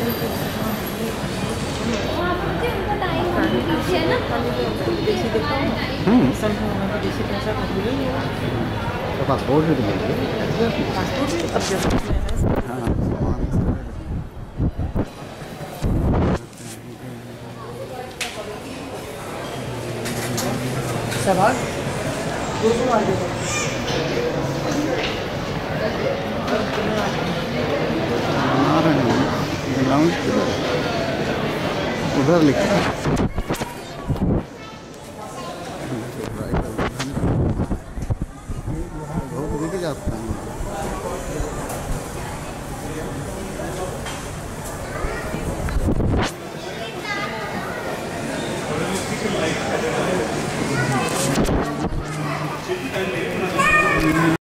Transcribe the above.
तो पासपोर्ट भी दिखाइए। पासपोर्ट अब जब हाँ सवाल 200 मार देगा। उधर लिखा बहुत दिख जाता है। Like